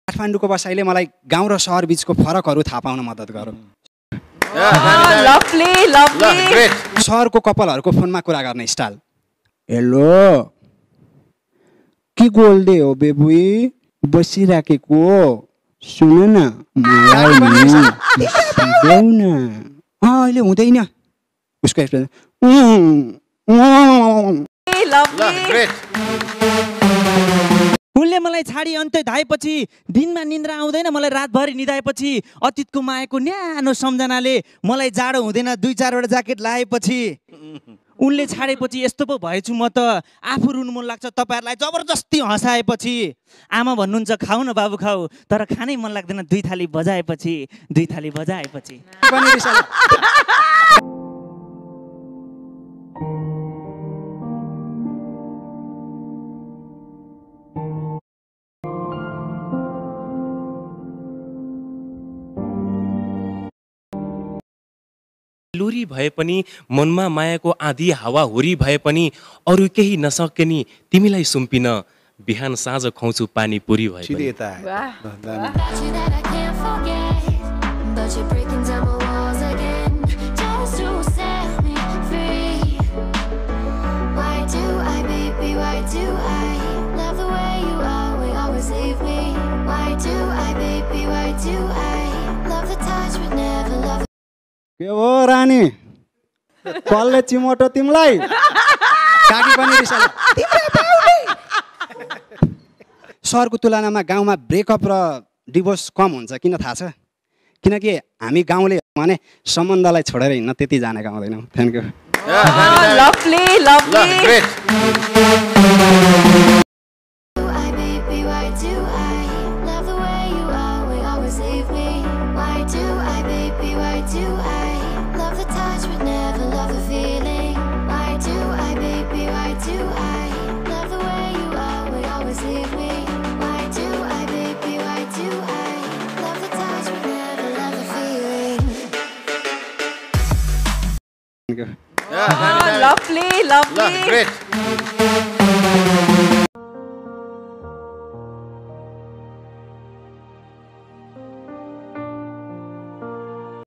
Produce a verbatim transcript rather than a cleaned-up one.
काठमाडौँको बसाइले मलाई गाउँ र सहर बीचको फरकहरू थाहा पाउन मद्दत गर्यो। लभली लभली सहरको कपालहरूको फोनमा कुरा गर्ने स्टाइल। हेलो के गोल्दै हो बेबुई बसिराखेको सुन न मलाई देऊ न अहिले हुँदैन उसको एक्सप्रेसन। उनले मलाई छाडी अन्त्य धाएपछि दिनमा निन्द्रा आउँदैन, मलाई रातभरि निदाएपछि अतीतको मायाको न्यानो सम्झनाले मलाई जाडो हुँदैन दुई चारवटा ज्याकेट लाएपछि उनले छाडेपछि यस्तो पो भएछु म त आफू रुनु मन लाग्छ तपाईँहरूलाई जबरजस्ती हँसाएपछि। आमा भन्नुहुन्छ खाऊ न बाबु खाऊ तर खानै मन लाग्दैन दुई थाली बजाएपछि दुई थाली बजाएपछि। लुरी भए पनि मनमा मायाको आधी हावा हुरी भए पनि अरू केही नसके नि तिमीलाई सुम्पिन बिहान साँझ खुवाउँछु पानी पुरी भए पनि। के हो रानी कसले चिमोटो तिमीलाई काकी पनि रिसाले। सहरको तुलनामा गाउँमा ब्रेकअप र डिभोर्स कम हुन्छ किन थाहा छ? किनकि हामी गाउँले भने सम्बन्धलाई छोडेर हिँड्न त्यति जानेका हुँदैनौँ। Thank you. Lovely lovely Lovely, lovely.